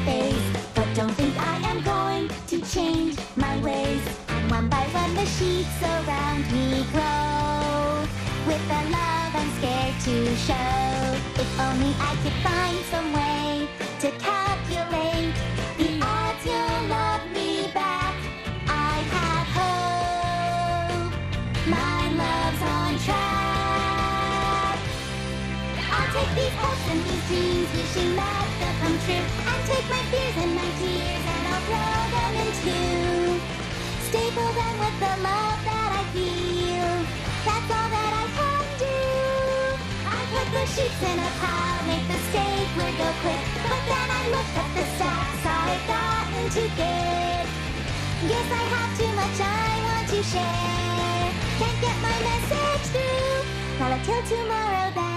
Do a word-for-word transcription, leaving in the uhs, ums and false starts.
face. But don't think I am going to change my ways. And one by one the sheets around me grow, with the love I'm scared to show. If only I could find some way to calculate the odds you'll love me back. I have hope, my love's on track. I'll take these hopes and these dreams, wishing that they'll come true, and take my fears and my tears and I'll throw them into, staple them with the love that I feel. That's all that I can do. I put the sheets in a pile, make the stapler go quick, but then I looked at the stacks I've gotten to give. Guess I have too much I want to share. Can't get my message through, not until tomorrow then.